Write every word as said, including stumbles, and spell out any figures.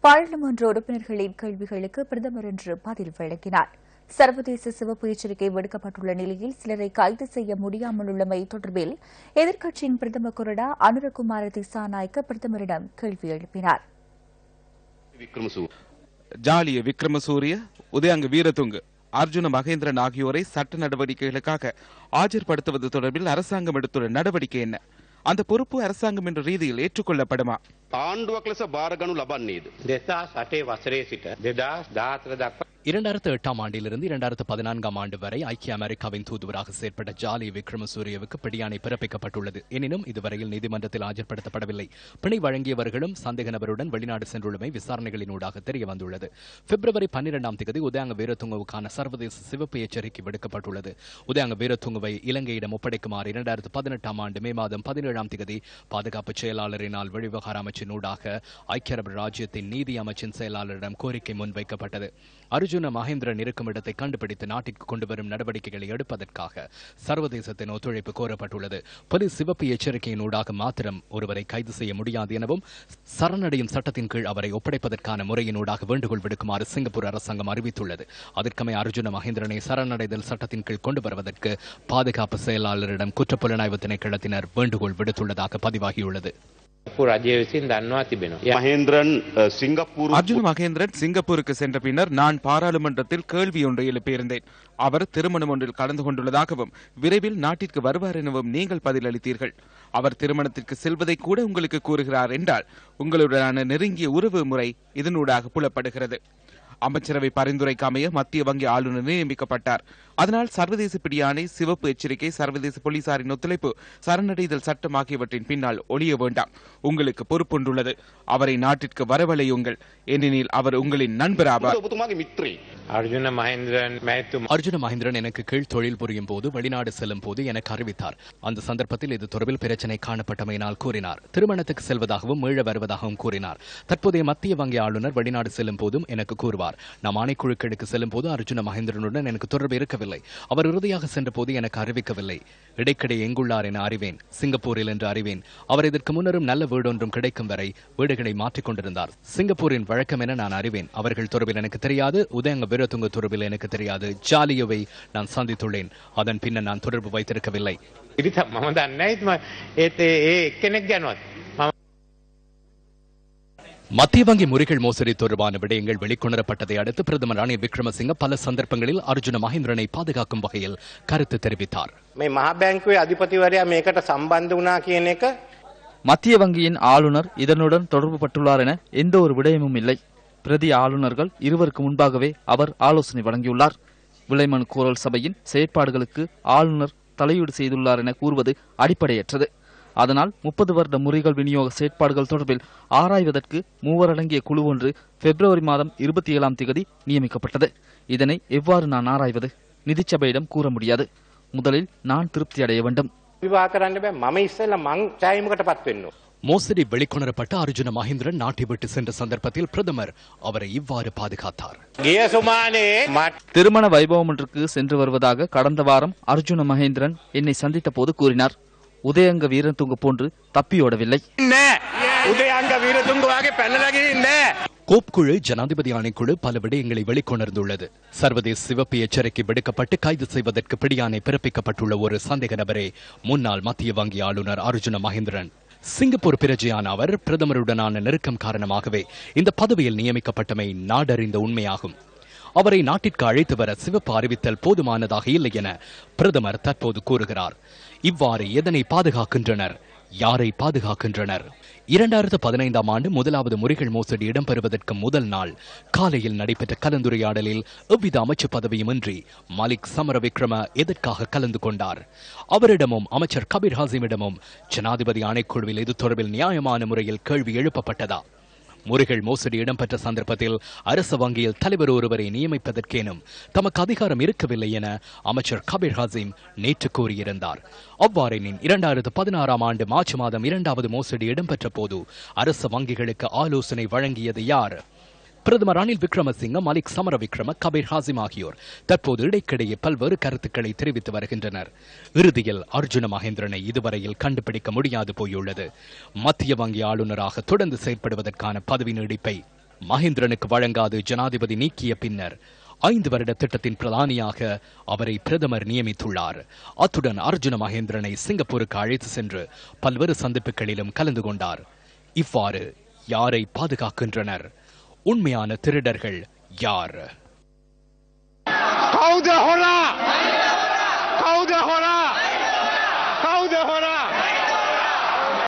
பாராளுமன்ற உறுப்பினர்களின் கேள்விகளுக்கு பிரதமர் இன்று பதில் வழங்கினார். சர்வதேச சிவப்பு எச்சரிக்கை விடுக்கப்பட்டுள்ள நிலையில் சிலரை கைது செய்ய முடியாமல் உள்ளமை தொடர்பில் எதிர்க்கட்சியின் பிரதம கொறடா அனுரகுமார திசாநாயக்க பிரதமரிடம் கேள்வி எழுப்பினார். ஜாலிய விக்ரமசூரிய, உதயங்க வீரதுங்க, அர்ஜுன மகேந்திரன் ஆகியோரை சட்ட நடவடிக்கைகளுக்காக ஆஜர்படுத்துவது தொடர்பில் அரசாங்கம் எடுத்துள்ள நடவடிக்கை என்ன? அந்த பொறுப்பு அரசாங்கம் என்ற ரீதியில் ஏற்றுக்கொள்ளப்படுமா? ආණ්ඩුවක් ලෙස බාරගනු ලබන්නේද? දෙදහස් අටේ වසරේ සිට දෙදහස් දහහතර දක්වා இரண்டாயிரத்து எட்டாம் ஆண்டிலிருந்து இரண்டாயிரத்து பதினான்காம் ஆண்டு வரை ஐக்கிய அமெரிக்காவின் தூதுவராக செயற்பட்ட ஜாலி விக்ரமசூரியவுக்கு பிடியாணை பிறப்பிக்கப்பட்டுள்ளது. எனினும் இதுவரையில் நீதிமன்றத்தில் ஆஜர்படுத்தப்படவில்லை. பிணை வழங்கியவர்களும் சந்தேக நபருடன் வெளிநாடு சென்றுள்ளமை விசாரணைகளினூடாக தெரிய வந்துள்ளது. பிப்ரவரி பன்னிரண்டாம் தேதி உதயங்க வீரதுங்கவுக்கான சர்வதேச சிவப்பு எச்சரிக்கை விடுக்கப்பட்டுள்ளது. உதயங்க வீரதுங்கவை இலங்கையிடம் ஒப்படைக்குமாறு இரண்டாயிரத்து பதினெட்டாம் ஆண்டு மே மாதம் பதினேழாம் தேதி பாதுகாப்பு செயலாளரினால் வெளிவிவகார அமைச்சினூடாக ஐக்கிய அரபு ராஜ்யத்தின் நீதி அமைச்சின் செயலாளரிடம் கோரிக்கை முன்வைக்கப்பட்டது. அர்ஜுன மகேந்திரன் இருக்கும் இடத்தை கண்டுபிடித்து நாட்டிற்கு கொண்டு வரும் நடவடிக்கைகளை எடுப்பதற்காக சர்வதேசத்தின் ஒத்துழைப்பு கோரப்பட்டுள்ளது. போலீஸ் சிவப்பு எச்சரிக்கையினூடாக மாத்திரம் ஒருவரை கைது செய்ய முடியாது எனவும் சரணடையும் சட்டத்தின் கீழ் அவரை ஒப்படைப்பதற்கான முறையினூடாக வேண்டுகோள் விடுக்குமாறு சிங்கப்பூர் அரசாங்கம் அறிவித்துள்ளது. அதற்கமை அர்ஜுன மகேந்திரனை சரணடைதல் சட்டத்தின் கீழ் கொண்டு வருவதற்கு பாதுகாப்பு செயலாளரிடம் குற்றப்புலனாய்வு திணைக்களத்தினர் வேண்டுகோள் விடுத்துள்ளதாக பதிவாகியுள்ளது. அர்ஜுன் மகேந்திரன் சிங்கப்பூருக்கு சென்ற பின்னர் நான் பாராளுமன்றத்தில் கேள்வி ஒன்றை எழுப்பியிருந்தேன். அவர் திருமணம் ஒன்றில் கலந்து கொண்டுள்ளதாகவும் விரைவில் நாட்டிற்கு வருவார் எனவும் நீங்கள் பதிலளித்தீர்கள். அவர் திருமணத்திற்கு செல்வதை கூட உங்களுக்கு கூறுகிறார் என்றால் உங்களுடனான நெருங்கிய உறவு முறை இதனூடாக புலப்படுகிறது. அமைச்சரவை பரிந்துரைக்கு அமைய மத்திய வங்கி ஆளுநர் நியமிக்கப்பட்டார். அதனால் சர்வதேச பிடியாணை, சிவப்பு எச்சரிக்கை, சர்வதேச போலீசாரின் ஒத்துழைப்பு, சரணடைதல் சட்டம் ஆகியவற்றின் பின்னால் ஒளிய வேண்டாம். உங்களுக்கு பொறுப்பொன்றுள்ளது. அவரை நாட்டிற்கு வரவழையுங்கள். ஏனெனில் அவர் உங்களின் நண்பர் ஆவார். அர்ஜுன மகேந்திரன் அர்ஜுன மகேந்திரன் எனக்கு கீழ் தொழில் புரியும் போது வெளிநாடு செல்லும் போது எனக்கு அறிவித்தார். அந்த சந்தர்ப்பத்தில் இது தொடர்பில் பிரச்சனை காணப்பட்டமையினால் கூறினார். திருமணத்துக்கு செல்வதாகவும் மீள வருவதாகவும் கூறினார். தற்போதைய மத்திய வங்கி ஆளுநர் வெளிநாடு செல்லும் போதும் எனக்கு கூறுவார். நாம் ஆணைக்குழுக்களுக்கு செல்லும் போது அர்ஜுன மகேந்திரனுடன் எனக்கு தொடர்பு இருக்கவில்லை. அவர் இறுதியாக சென்ற போது எனக்கு அறிவிக்கவில்லை. இடைக்கிடை எங்குள்ளார் என அறிவேன். சிங்கப்பூரில் என்று அறிவேன். அவர் இதற்கு முன்னரும் நல்ல வீடு ஒன்றும் கிடைக்கும் வரை வீடுகளை மாற்றிக் கொண்டிருந்தார். சிங்கப்பூரின் வழக்கம் என நான் அறிவேன். அவர்கள் தொடர்பில் எனக்கு தெரியாது. உதயங்க வீரதுங்க தொடர்பில் எனக்கு தெரியாது. ஜாலியவை நான் சந்தித்துள்ளேன். அதன் பின்னர் நான் தொடர்பு வைத்திருக்கவில்லை. மத்திய வங்கி முறைகள் மோசடி தொடர்பான விடயங்கள் வெளிக்கொணரப்பட்டதை அடுத்து பிரதமர் ரணில் விக்ரமசிங்க பல சந்தர்ப்பங்களில் அர்ஜுன மகேந்திரனை பாதுகாக்கும் வகையில் கருத்து தெரிவித்தார். மத்திய வங்கியின் ஆளுநர் இதனுடன் தொடர்பு பட்டுள்ளார் என எந்த ஒரு விடயமும் இல்லை. பிரதி ஆளுநர்கள் இருவருக்கு முன்பாகவே அவர் ஆலோசனை வழங்கியுள்ளார். விலைமனு கோரல் சபையின் செயற்பாடுகளுக்கு ஆளுநர் தலையீடு செய்துள்ளார் என கூறுவது அடிப்படையற்றது. அதனால் முப்பது வருட முறைகள் விநியோக செயற்பாடுகள் தொடர்பில் ஆராய்வதற்கு மூவர் அடங்கிய குழு ஒன்று பிப்ரவரி மாதம் இருபத்தி ஏழாம் தேதி நியமிக்கப்பட்டது. இதனை எவ்வாறு நான் ஆராய்வது? நிதிச்சபையிடம் கூற முடியாது. முதலில் நான் திருப்தி அடைய வேண்டும். மோசடி வெளிக்கொணரப்பட்ட அர்ஜுன மகேந்திரன் நாட்டை விட்டு சென்ற சந்தர்ப்பத்தில் பிரதமர் அவரை இவ்வாறு பாதுகாத்தார். திருமண வைபவம் ஒன்றுக்கு சென்று வருவதாக கடந்த வாரம் அர்ஜுன மகேந்திரன் என்னை சந்தித்த போது கூறினார். உதயங்க வீரதுங்க போன்று தப்பியோடவில்லை. கோப்குழு ஜனாதிபதி ஆணைக்குழு பல விடயங்களை வெளிக்கொணர்ந்துள்ளது. சர்வதேச சிவப்பு எச்சரிக்கை விடுக்கப்பட்டு கைது செய்வதற்கு பிடியாணை பிறப்பிக்கப்பட்டுள்ள ஒரு சந்தேக நபரே முன்னாள் மத்திய வங்கி ஆளுநர் அர்ஜுன மகேந்திரன். சிங்கப்பூர் பிரஜையான அவர் பிரதமருடனான நெருக்கம் காரணமாகவே இந்த பதவியில் நியமிக்கப்பட்டமை நாடறிந்த உண்மையாகும். அவரை நாட்டிற்கு அழைத்து வர சிவப்பு அறிவித்தல் போதுமானதாக இல்லை என பிரதமர் தற்போது கூறுகிறார். இவ்வாறு எதனை பாதுகாக்கின்றனர்? யாரை பாதுகாக்கின்றனர்? இரண்டாயிரத்து பதினைந்தாம் ஆண்டு முதலாவது முறைகள் மோசடி இடம்பெறுவதற்கு முதல் நாள் காலையில் நடைபெற்ற கலந்துரையாடலில் எவ்வித அமைச்சு பதவியுமின்றி மலிக் சமரவிக்ரம எதற்காக கலந்து கொண்டார்? அவரிடமும் அமைச்சர் கபீர் ஹாசிமிடமும் ஜனாதிபதி ஆணைக்குழுவில் இது தொடர்பில் நியாயமான முறையில் கேள்வி எழுப்பப்பட்டதா? முறைகள் மோசடி இடம்பெற்ற சந்தர்ப்பத்தில் அரசு வங்கியில் தலைவர் ஒருவரை நியமிப்பதற்கேனும் தமக்கு அதிகாரம் இருக்கவில்லை என அமைச்சர் கபீர் ஹாசிம் நேற்று கூறியிருந்தார். அவ்வாறெனின் இரண்டாயிரத்து பதினாறாம் ஆண்டு மார்ச் மாதம் இரண்டாவது மோசடி இடம்பெற்ற போது அரசு வங்கிகளுக்கு ஆலோசனை வழங்கியது யார்? பிரதமர் ரணில் விக்ரமசிங்க, மலிக் சமரவிக்ரம, கபீர் ஹாசிம் ஆகியோர் தற்போது இடைக்கிடையே பல்வேறு கருத்துக்களை தெரிவித்து வருகின்றனர். இறுதியில் அர்ஜுன மகேந்திரனை இதுவரையில் கண்டுபிடிக்க முடியாது போயுள்ளது. மத்திய வங்கி ஆளுநராக தொடர்ந்து செயற்படுவதற்கான பதவி நீடிப்பை மஹிந்திரனுக்கு வழங்காது ஜனாதிபதி நீக்கிய பின்னர் ஐந்து வருட திட்டத்தின் பிரதானியாக அவரை பிரதமர் நியமித்துள்ளார். அத்துடன் அர்ஜுன மகேந்திரனை சிங்கப்பூருக்கு அழைத்து சென்று பல்வேறு சந்திப்புகளிலும் கலந்து கொண்டார். இவ்வாறு யாரை பாதுகாக்கின்றனர்? உண்மையான திருடர்கள் யார்? කවුද හොරා?